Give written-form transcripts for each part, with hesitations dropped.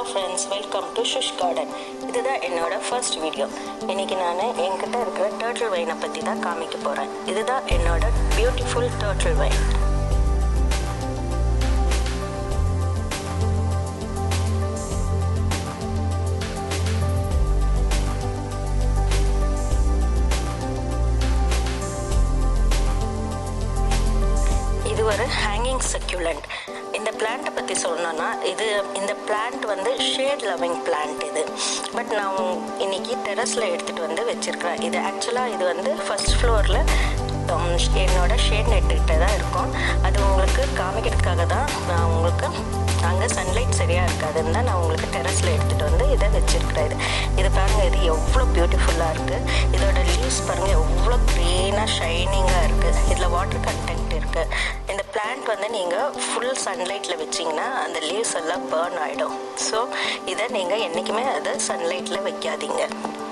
Hello friends, welcome to Shush Garden. இதுதான் என்னோட first video. இன்னைக்கு நான் என்கிட்ட இருக்கிற டர்ட்டில் வைனை பற்றி தான் காமிக்க போகிறேன். இதுதான் என்னோட பியூட்டிஃபுல் டர்ட்டில் வைன். இது ஒரு ஹேங்கிங் சக்யூலண்ட். இந்த பிளான்ட்டை பற்றி சொல்லணும்னா இந்த பிளான்ட் வந்து ஷேட் லவ்விங் பிளான்ட் இது. பட் நான் இன்னைக்கு டெரஸில் எடுத்துகிட்டு வந்து வச்சுருக்கிறேன். இது ஆக்சுவலாக இது வந்து ஃபர்ஸ்ட் ஃப்ளோரில் என்னோட ஷேட் நெட்டுக்கிட்ட தான் இருக்கும். அது உங்களுக்கு காமிக்கிறதுக்காக தான் நான் உங்களுக்கு அங்கே சன்லைட் சரியாக இருக்காதுன்னு தான் நான் உங்களுக்கு டெரஸில் எடுத்துகிட்டு வந்து இதை வச்சுருக்கிறேன். இது பாருங்கள், இது எவ்வளோ பியூட்டிஃபுல்லாக இருக்குது. இதோட லீவ்ஸ் பாருங்கள் எவ்வளோ க்ரீனாக ஷைனிங்காக இருக்குது. இதில் வாட்டர் கண்டென்ட் இருக்குது. இந்த பிளான்ட் வந்து நீங்கள் ஃபுல் சன்லைட்டில் வச்சிங்கன்னா அந்த லீவ்ஸ் எல்லாம் பர்ன் ஆகிடும். ஸோ இதை நீங்கள் என்றைக்குமே அதை சன்லைட்டில் வைக்காதீங்க.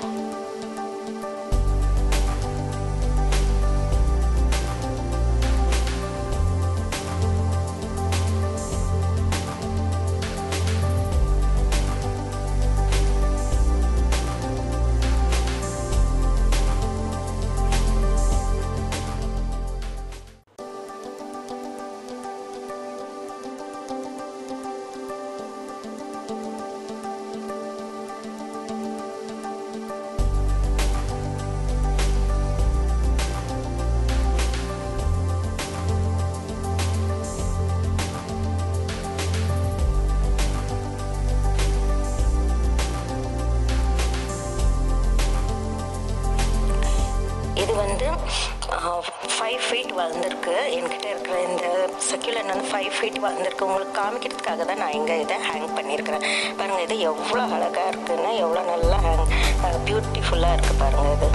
இது வந்து 5 feet வளர்ந்துருக்கு. என்கிட்ட இருக்கிற இந்த சக்யூலண்ட் வந்து 5 feet வளர்ந்துருக்கு. உங்களுக்கு காமிக்கிறதுக்காக தான் நான் இங்கே இதை ஹேங் பண்ணியிருக்கிறேன். பாருங்கள், இது எவ்வளோ அழகாக இருக்குதுன்னு, எவ்வளோ நல்லா பியூட்டிஃபுல்லாக இருக்குது பாருங்கள். இது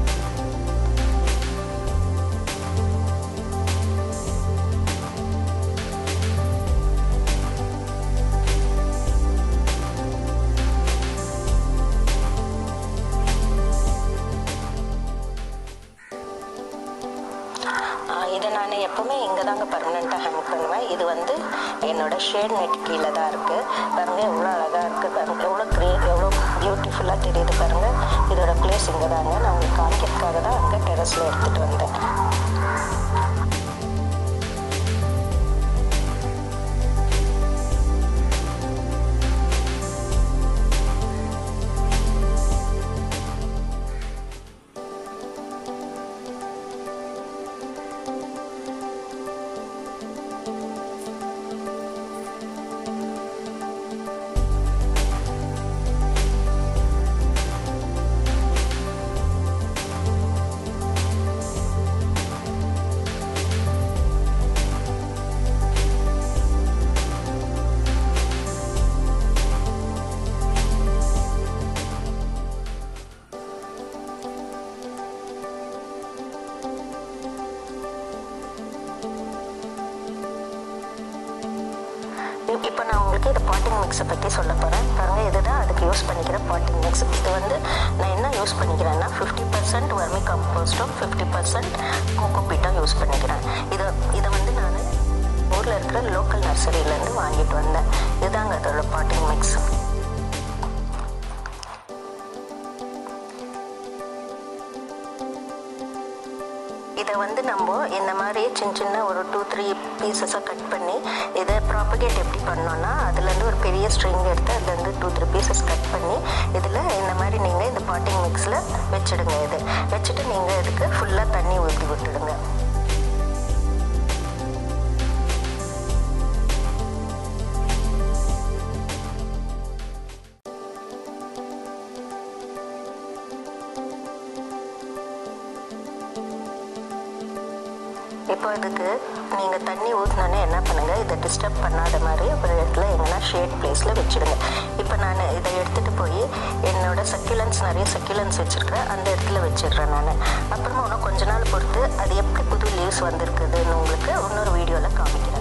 இதை நான் எப்போவுமே இங்கே தாங்க பர்மனெண்ட்டாக ஹேங் பண்ணுவேன். இது வந்து என்னோட ஷேட் நெட் கீழே தான் இருக்குது. பாருங்கள் எவ்வளோ அழகாக இருக்குது. பாருங்கள் எவ்வளோ எவ்வளோ பியூட்டிஃபுல்லாக தெரியுது பாருங்கள். இதோட பிளேஸ் இங்கே தாங்க. நான் உங்களுக்கு காமிக்கிறதுக்காக தான் அங்கே டெரஸில் எடுத்துகிட்டு வந்தேன். இப்போ நான் உங்களுக்கு இது பாட்டிங் மிக்ஸை பற்றி சொல்ல போகிறேன். பாருங்கள், இதுதான் அதுக்கு யூஸ் பண்ணிக்கிற பாட்டிங் மிக்ஸ். இது வந்து நான் என்ன யூஸ் பண்ணிக்கிறேன்னா 50% வர்மி கம்போஸ்ட்டும் 50% கோகோபீட்டும் யூஸ் பண்ணிக்கிறேன். இதை வந்து நான் ஊரில் இருக்கிற லோக்கல் நர்சரியிலேருந்து வாங்கிட்டு வந்தேன். இதுதாங்க அதோட பாட்டிங் மிக்ஸ். இதை வந்து நம்ம இந்த மாதிரி சின்ன ஒரு 2-3 பீசஸாக கட் பண்ணி இதை ப்ராப்பகேட் எப்படி பண்ணோன்னா அதுலேருந்து ஒரு பெரிய ஸ்ட்ரிங் எடுத்து அதுலேருந்து 2-3 பீசஸ் கட் பண்ணி இதில் இந்த மாதிரி நீங்கள் இந்த பாட்டிங் மிக்ஸில் வச்சுடுங்க. இது வச்சுட்டு நீங்கள் இதுக்கு ஃபுல்லாக தண்ணி ஊற்றி விட்டுடுங்க. இப்போ இதுக்கு நீங்கள் தண்ணி ஊற்றினோன்னே என்ன பண்ணுங்கள், இதை டிஸ்டர்ப் பண்ணாத மாதிரி ஒரு இடத்துல எங்கன்னா ஷேட் பிளேஸில் வச்சுடுங்க. இப்போ நான் இதை எடுத்துகிட்டு போய் என்னோடய சக்யூலன்ஸ் நிறைய சக்யூலன்ஸ் வச்சுருக்கிறேன், அந்த இடத்துல வச்சிடுறேன் நான். அப்புறமா இன்னும் கொஞ்ச நாள் பொறுத்து அது எப்படி புது லீவ்ஸ் வந்திருக்குதுன்னு உங்களுக்கு இன்னொரு வீடியோவில் காமிக்கிறேன்.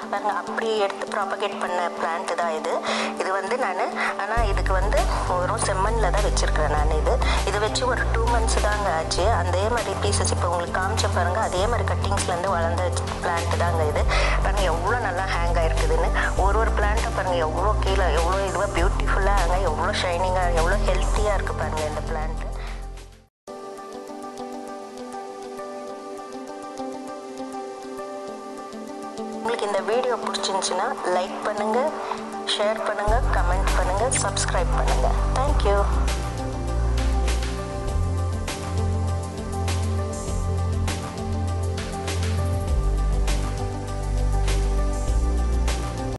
பாருங்க அப்படி எடுத்து ப்ராபகேட் பண்ண பிளான்ட் தான் இது வந்து நான் ஆனால் இதுக்கு வந்து வெறும் செம்மண்ணில் தான் வச்சுருக்கிறேன் நான் இது வச்சு ஒரு 2 months தாங்க ஆச்சு. அதே மாதிரி பீசஸ் இப்போ உங்களுக்கு காமிச்ச பாருங்கள், அதே மாதிரி கட்டிங்ஸ்லேருந்து வளர்ந்த பிளான்ட் தாங்க இது. பாருங்கள் எவ்வளோ நல்லா ஹேங் ஆகிருக்குதுன்னு. ஒரு பிளான்ட்டை பாருங்கள் எவ்வளோ கீழே எவ்வளோ இதுவாக பியூட்டிஃபுல்லாக ஹேங் ஆகி எவ்வளோ ஷைனிங்காக எவ்வளோ ஹெல்த்தியாக இருக்குது பாருங்கள் இந்த பிளான்ட்டு. உங்களுக்கு இந்த வீடியோ பிடிச்சிருந்துச்சுன்னா லைக் பண்ணுங்கள், ஷேர் பண்ணுங்கள், கமெண்ட் பண்ணுங்கள், சப்ஸ்கிரைப் பண்ணுங்கள். தேங்க்யூ.